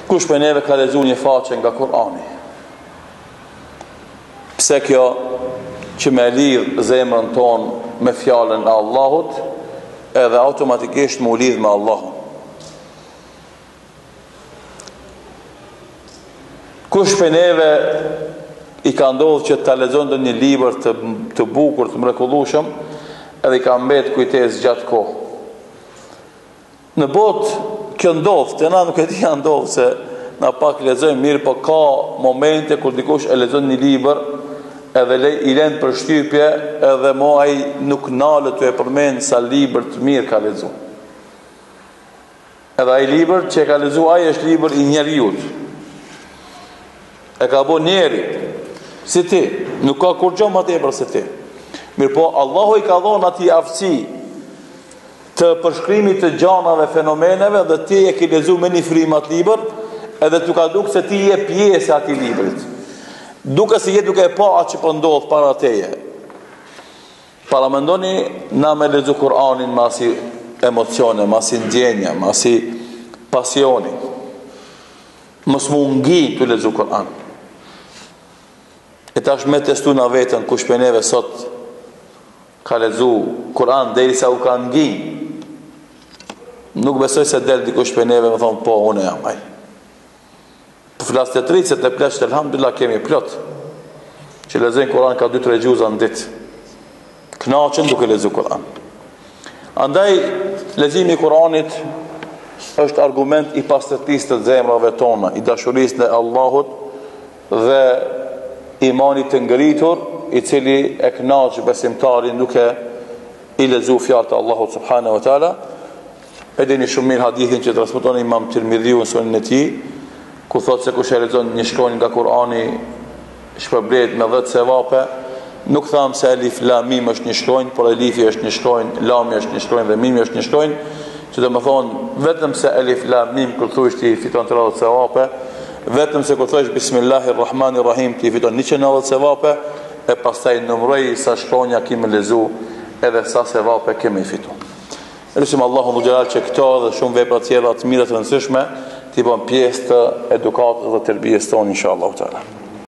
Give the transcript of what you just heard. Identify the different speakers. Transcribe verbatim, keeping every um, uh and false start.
Speaker 1: Kush për neve ka lexuar një faqe nga Kurani? Pse kjo që me lidh zemrën tonë me fjalën e Allahut, edhe automatikisht më lidh me Allahun. Kush për neve i ka ndodhur që ta lexonte një libër të, të bukur, të mrekullueshëm, edhe i ka mbet kujtesë gjatë kohë. Në botë kjo ndodh, të na nuk e di janë ndodh se na pak lexojmë mirë, po ka momente kur dikush e lexon një libër edhe le, i lën për shtypje edhe mo ai nuk nalet të e përmend sa libër të mirë ka lexuar. Edhe ai libër që e ka lexuar ai është libër i njeriut. E ka bo njeri si ti, nuk ka kur gjë më tepër se ti. Mirë po, Allahu i ka dhonë ati aftësi të përshkrimit të gjanave, fenomeneve, dhe ti e ki lezu me një frimat liber, edhe tu ka duk se ti je pjesë ati librit. Duke se je duke e pa atë që pëndodhë para teje. Para mendoni, na me lezu Kur'anin ma si emocione, ma si ndjenja, ma si pasioni. Mos mungi të lezu Kur'an. E tash me testu na vetën kush për neve sot ka lezu Kur'an deri sa u ka ngi. Nuk besoj se del dikush për neve me thonë po, unë jam aj. Po flas të tricet e plesht, elhamdulillah kemi plot. Që lezojnë Kur'an ka dy tre gjuza në ditë. Knaqen duke lezu Kur'an. Andaj, lezimi Kur'anit është argument i pastërtisë të zemrave tona, i dashurisë në Allahut dhe imanit të ngritur, i cili e kënaq besimtarin duke i lezu fjalët e Allahut subhanahu wa taala. E dini shumë mirë hadithin që transmeton Imam Tirmidhiu në sunenin e tij, ku thotë se kush e lexon një shkronjë nga Kur'ani shpërblet me dhjetë sevape. Nuk tham se alif lam mim është një shkronjë, por alifi është një shkronjë, lami është një shkronjë dhe mimi është një shkronjë, që do të thonë vetëm se alif lam mim kur thuhesh ti fiton tridhjetë sevape, vetëm se kur thosh bismillahirrahmanirrahim ti fiton njëqind e nëntëdhjetë sevape, e pastaj numëroj sa shkronja kemi lezu edhe sa sevape kemi fitu. Lutim Allahun xhelal që këto dhe shumë vepra tjera të mira të rëndësishme t'i bën pjesë të edukatës dhe tërbijes tonë inshallah taala.